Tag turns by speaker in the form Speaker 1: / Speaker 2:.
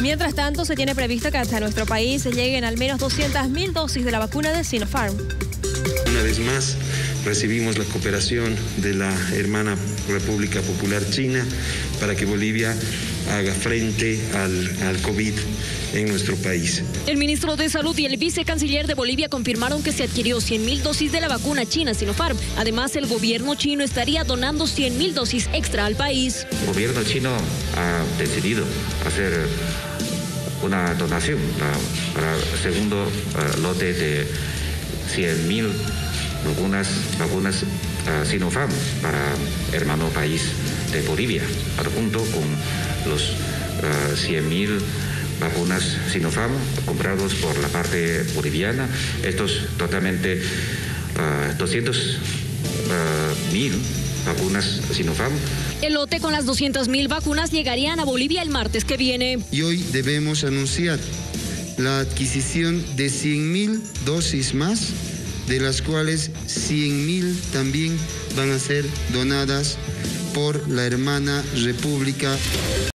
Speaker 1: Mientras tanto, se tiene previsto que hasta nuestro país lleguen al menos 200.000 dosis de la vacuna de Sinopharm.
Speaker 2: Una vez más, recibimos la cooperación de la hermana República Popular China para que Bolivia haga frente al COVID en nuestro país.
Speaker 3: El ministro de Salud y el vicecanciller de Bolivia confirmaron que se adquirió 100.000 dosis de la vacuna china Sinopharm. Además, el gobierno chino estaría donando 100.000 dosis extra al país.
Speaker 4: El gobierno chino ha decidido hacer una donación para el segundo lote de 100.000 vacunas Sinopharm para hermano país de Bolivia, junto con los 100.000 vacunas Sinopharm comprados por la parte boliviana. Estos totalmente 200.000 vacunas Sinopharm.
Speaker 3: El lote con las 200.000 vacunas llegarían a Bolivia el martes que viene.
Speaker 5: Y hoy debemos anunciar la adquisición de 100.000 dosis más, de las cuales 100.000 también van a ser donadas por la hermana República.